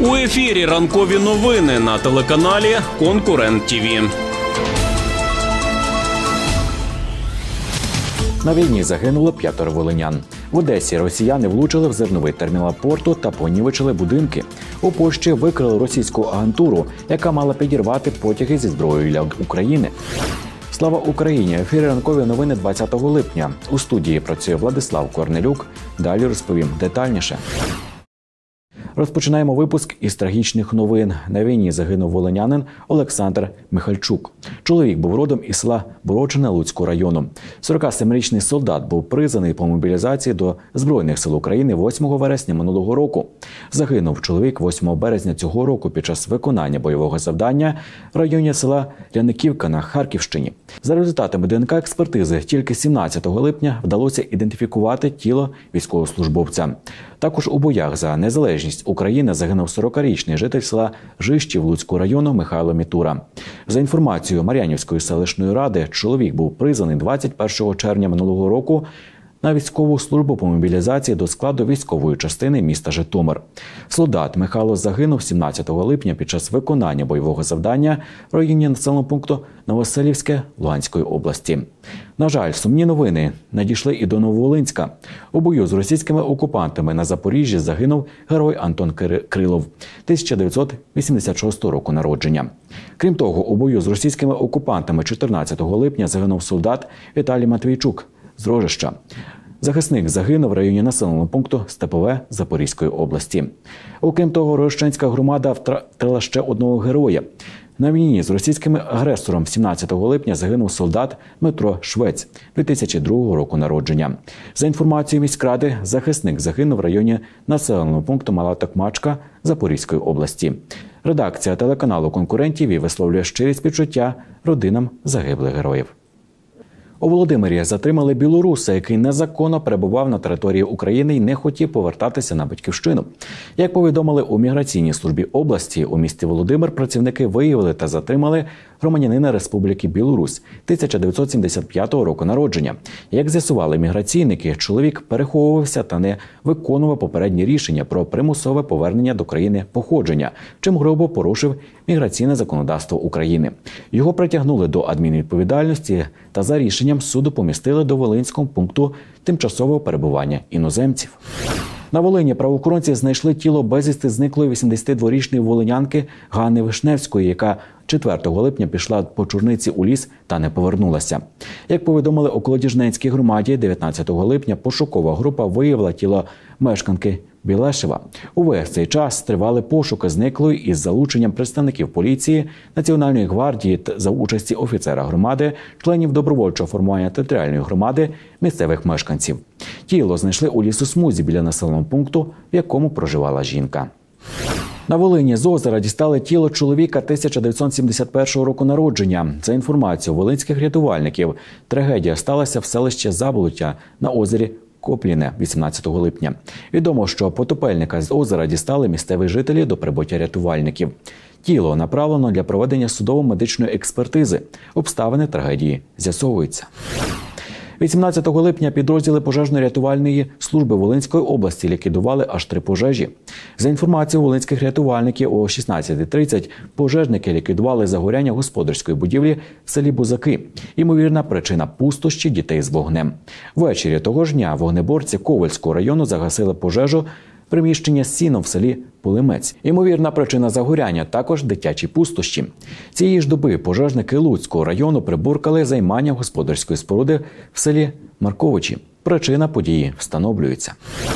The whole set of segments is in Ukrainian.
У ефірі ранкові новини на телеканалі «Конкурент ТІВІ». На війні загинуло 5 волинян. В Одесі росіяни влучили в зерновий термінал порту та понівечили будинки. У Польщі викрили російську агентуру, яка мала підірвати потяги зі зброєю для України. Слава Україні! В ефірі ранкові новини 20 липня. У студії працює Владислав Корнелюк. Далі розповім детальніше. Розпочинаємо випуск із трагічних новин. На війні загинув волинянин Олександр Михальчук. Чоловік був родом із села Борочине Луцького району. 47-річний солдат був призваний по мобілізації до Збройних сил України 8 вересня минулого року. Загинув чоловік 8 березня цього року під час виконання бойового завдання в районі села Ляниківка на Харківщині. За результатами ДНК-експертизи тільки 17 липня вдалося ідентифікувати тіло військовослужбовця. Також у боях за незалежність України загинув 40-річний житель села Жищів Луцького району Михайло Мітура. За інформацією Мар'янівської селищної ради, чоловік був призваний 21 червня минулого року на військову службу по мобілізації до складу військової частини міста Житомир. Солдат Михайло загинув 17 липня під час виконання бойового завдання в районі населеного пункту Новоселівське Луганської області. На жаль, сумні новини надійшли і до Нововолинська. У бою з російськими окупантами на Запоріжжі загинув герой Антон Крилов, 1986 року народження. Крім того, у бою з російськими окупантами 14 липня загинув солдат Віталій Матвійчук з Рожища. Захисник загинув в районі населеного пункту Степове Запорізької області. Окрім того, Рожищенська громада втратила ще одного героя. На війні з російським агресором 17 липня загинув солдат Дмитро Швець, 2002 року народження. За інформацією міськради, захисник загинув в районі населеного пункту Мала Токмачка Запорізької області. Редакція телеканалу «Конкурент ТІВІ» висловлює щирі співчуття родинам загиблих героїв. У Володимирі затримали білоруса, який незаконно перебував на території України і не хотів повертатися на батьківщину. Як повідомили у міграційній службі області, у місті Володимир працівники виявили та затримали громадянина Республіки Білорусь 1975 року народження. Як з'ясували міграційники, чоловік переховувався та не виконував попередні рішення про примусове повернення до країни походження, чим грубо порушив міграційне законодавство України. Його притягнули до адмінвідповідальності та за рішенням суду помістили до Волинського пункту тимчасового перебування іноземців. На Волині правоохоронці знайшли тіло безвісти зниклої 82-річної волинянки Ганни Вишневської, яка 4 липня пішла по чорниці у ліс та не повернулася. Як повідомили у Колодіжненській громаді, 19 липня пошукова група виявила тіло мешканки Білешева. Увесь цей час тривали пошуки зниклої із залученням представників поліції, Національної гвардії та за участі офіцера громади, членів добровольчого формування територіальної громади, місцевих мешканців. Тіло знайшли у лісосмузі біля населеного пункту, в якому проживала жінка. На Волині з озера дістали тіло чоловіка 1971 року народження. За інформацією волинських рятувальників, трагедія сталася в селищі Заболоття на озері Копліне 18 липня. Відомо, що потопельника з озера дістали місцеві жителі до прибуття рятувальників. Тіло направлено для проведення судово-медичної експертизи. Обставини трагедії з'ясовуються. 18 липня підрозділи пожежно-рятувальної служби Волинської області ліквідували аж 3 пожежі. За інформацією волинських рятувальників, о 16:30 пожежники ліквідували загоряння господарської будівлі в селі Бузаки. Ймовірна причина – пустощі дітей з вогнем. Ввечері того ж дня вогнеборці Ковальського району загасили пожежу приміщення з сіном в селі Полимець. Ймовірна причина загоряння – також дитячі пустощі. Цієї ж доби пожежники Луцького району приборкали займання господарської споруди в селі Марковичі. Причина події встановлюється.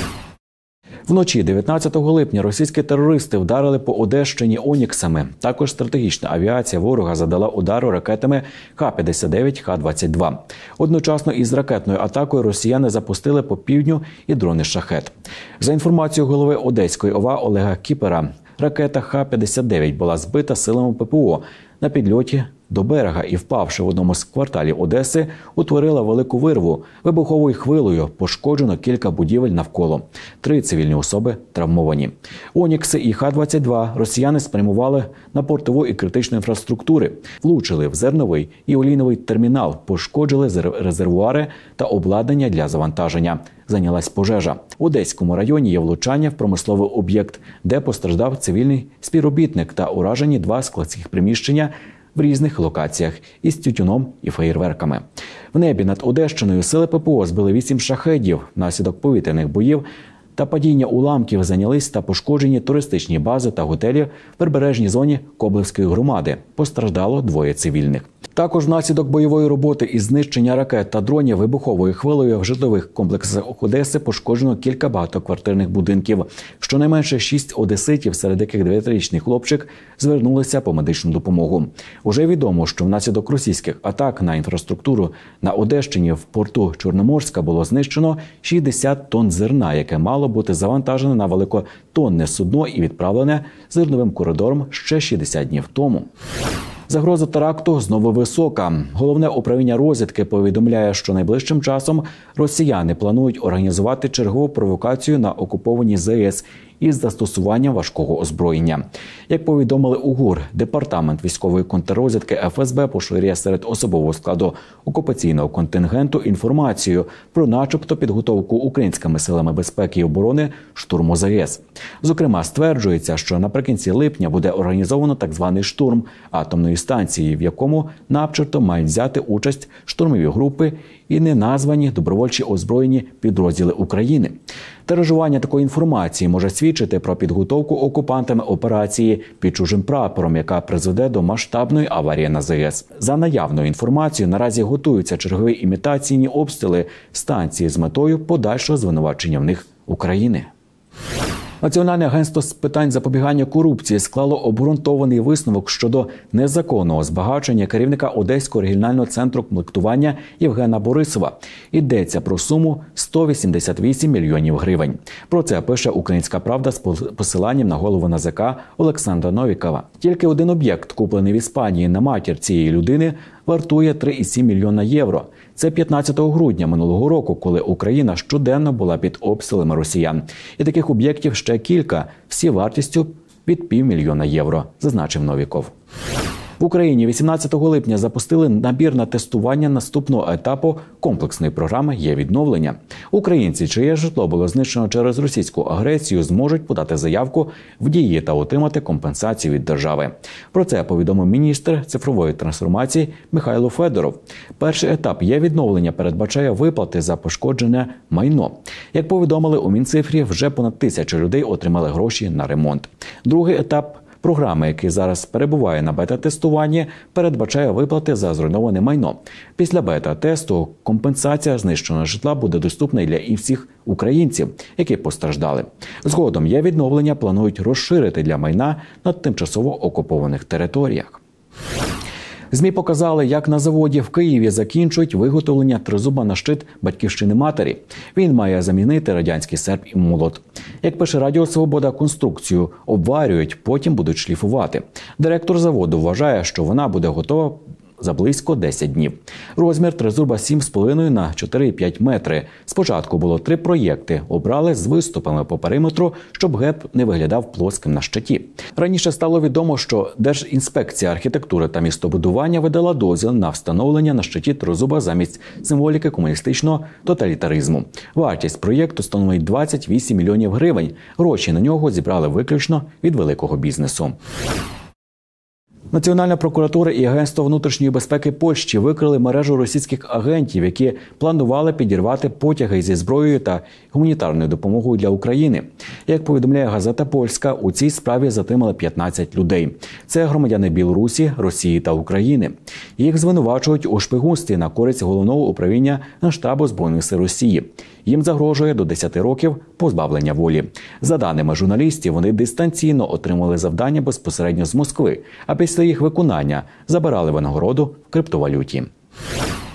Вночі 19 липня російські терористи вдарили по Одещині «Оніксами». Також стратегічна авіація ворога задала удару ракетами Х-59, Х-22. Одночасно із ракетною атакою росіяни запустили по півдню і дрони «Шахет». За інформацією голови Одеської ОВА Олега Кіпера, ракета Х-59 була збита силами ППО на підльоті до берега і, впавши в одному з кварталів Одеси, утворила велику вирву. Вибуховою хвилею пошкоджено кілька будівель навколо. 3 цивільні особи травмовані. «Онікси» і Х-22 росіяни спрямували на портову і критичну інфраструктури. Влучили в зерновий і олійновий термінал, пошкоджили резервуари та обладнання для завантаження. Зайнялась пожежа. В Одеському районі є влучання в промисловий об'єкт, де постраждав цивільний співробітник та уражені 2 складських приміщення в різних локаціях із тютюном і феєрверками. В небі над Одещиною сили ППО збили 8 шахедів. Внаслідок повітряних боїв та падіння уламків зайнялись та пошкоджені туристичні бази та готелі в прибережній зоні Коблевської громади. Постраждало 2 цивільних. Також внаслідок бойової роботи із знищення ракет та дронів вибуховою хвилею в житлових комплексах Одеси пошкоджено кілька багатоквартирних будинків. Щонайменше 6 одеситів, серед яких 9-річний хлопчик, звернулися по медичну допомогу. Уже відомо, що внаслідок російських атак на інфраструктуру на Одещині в порту Чорноморська було знищено 60 тонн зерна, яке мало бути завантажене на великотонне судно і відправлене зерновим коридором ще 60 днів тому. Загроза теракту знову висока. Головне управління розвідки повідомляє, що найближчим часом росіяни планують організувати чергову провокацію на окупованій ЗАЕС із застосуванням важкого озброєння. Як повідомили у ГУР, Департамент військової контррозвідки ФСБ поширює серед особового складу окупаційного контингенту інформацію про начебто підготовку українськими силами безпеки і оборони штурму ЗАЕС. Зокрема, стверджується, що наприкінці липня буде організовано так званий штурм атомної станції, в якому начебто мають взяти участь штурмові групи і неназвані добровольчі озброєні підрозділи України. Тиражування такої інформації може свідчити про підготовку окупантами операції під чужим прапором, яка призведе до масштабної аварії на ЗАЕС. За наявною інформацією, наразі готуються чергові імітаційні обстріли станції з метою подальшого звинувачення в них України. Національне агентство з питань запобігання корупції склало обґрунтований висновок щодо незаконного збагачення керівника Одеського регіонального центру комплектування Євгена Борисова. Йдеться про суму 188 мільйонів гривень. Про це пише «Українська правда» з посиланням на голову НАЗК Олександра Новікова. Тільки один об'єкт, куплений в Іспанії на матір цієї людини, вартує 3,7 мільйона євро. Це 15 грудня минулого року, коли Україна щоденно була під обстрілами росіян. І таких об'єктів ще кілька, всі вартістю від півмільйона євро, зазначив Новіков. В Україні 18 липня запустили набір на тестування наступного етапу комплексної програми «Є-відновлення». Українці, чиє житло було знищено через російську агресію, зможуть подати заявку в Дії та отримати компенсацію від держави. Про це повідомив міністр цифрової трансформації Михайло Федоров. Перший етап «Є-відновлення» передбачає виплати за пошкоджене майно. Як повідомили у Мінцифрі, вже понад 1000 людей отримали гроші на ремонт. Другий етап програми, який зараз перебуває на бета-тестуванні, передбачає виплати за зруйноване майно. Після бета-тесту компенсація знищеного житла буде доступна і для всіх українців, які постраждали. Згодом «Є-відновлення» планують розширити для майна на тимчасово окупованих територіях. ЗМІ показали, як на заводі в Києві закінчують виготовлення тризуба на щит батьківщини матері. Він має замінити радянський серп і молот. Як пише Радіо Свобода, конструкцію обварюють, потім будуть шліфувати. Директор заводу вважає, що вона буде готова за близько 10 днів. Розмір тризуба 7,5 на 4,5 метри. Спочатку було 3 проєкти. Обрали з виступами по периметру, щоб герб не виглядав плоским на щиті. Раніше стало відомо, що Держінспекція архітектури та містобудування видала дозвіл на встановлення на щиті тризуба замість символіки комуністичного тоталітаризму. Вартість проєкту становить 28 мільйонів гривень. Гроші на нього зібрали виключно від великого бізнесу. Національна прокуратура і Агентство внутрішньої безпеки Польщі викрили мережу російських агентів, які планували підірвати потяги зі зброєю та гуманітарною допомогою для України. Як повідомляє газета «Польська», у цій справі затримали 15 людей. Це громадяни Білорусі, Росії та України. Їх звинувачують у шпигунстві на користь Головного управління Генштабу Збройних сил Росії. Їм загрожує до 10 років позбавлення волі. За даними журналістів, вони дистанційно отримали завдання безпосередньо з Москви, а після їх виконання забирали винагороду в криптовалюті.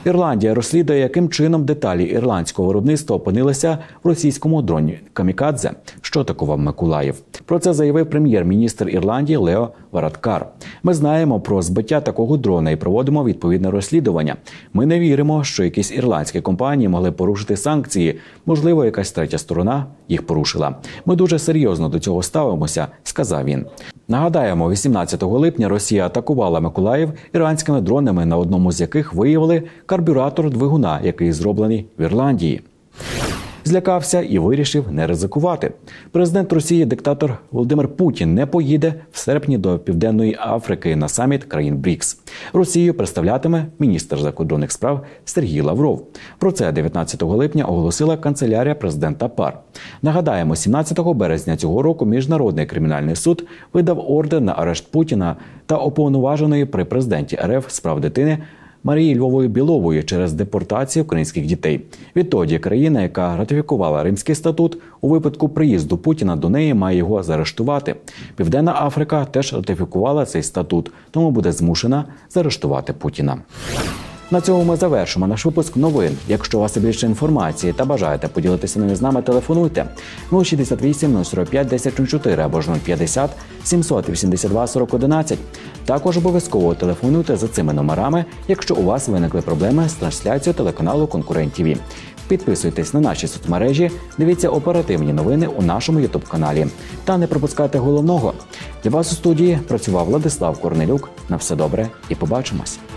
Ірландія розслідує, яким чином деталі ірландського виробництва опинилися в російському дроні «Камікадзе», що атакував Миколаїв. Про це заявив прем'єр-міністр Ірландії Лео Варадкар. «Ми знаємо про збиття такого дрона і проводимо відповідне розслідування. Ми не віримо, що якісь ірландські компанії могли порушити санкції. Можливо, якась третя сторона їх порушила. Ми дуже серйозно до цього ставимося», – сказав він. Нагадаємо, 18 липня Росія атакувала Миколаїв іранськими дронами, на одному з яких виявили карбюратор двигуна, який зроблений в Ірландії. Злякався і вирішив не ризикувати. Президент Росії, диктатор Володимир Путін, не поїде в серпні до Південної Африки на саміт країн БРІКС. Росію представлятиме міністр закордонних справ Сергій Лавров. Про це 19 липня оголосила канцелярія президента ПАР. Нагадаємо, 17 березня цього року Міжнародний кримінальний суд видав ордер на арешт Путіна та уповноваженої при президенті РФ з прав дитини Марії Львової-Білової через депортацію українських дітей. Відтоді країна, яка ратифікувала Римський статут, у випадку приїзду Путіна до неї має його заарештувати. Південна Африка теж ратифікувала цей статут, тому буде змушена заарештувати Путіна. На цьому ми завершимо наш випуск новин. Якщо у вас є більше інформації та бажаєте поділитися ними з нами, телефонуйте 068 045 1004 або ж 050 782 4011. Також обов'язково телефонуйте за цими номерами, якщо у вас виникли проблеми з трансляцією телеканалу «Конкурент ТВ». Підписуйтесь на наші соцмережі, дивіться оперативні новини у нашому ютуб-каналі. Та не пропускайте головного. Для вас у студії працював Владислав Корнелюк. На все добре і побачимось.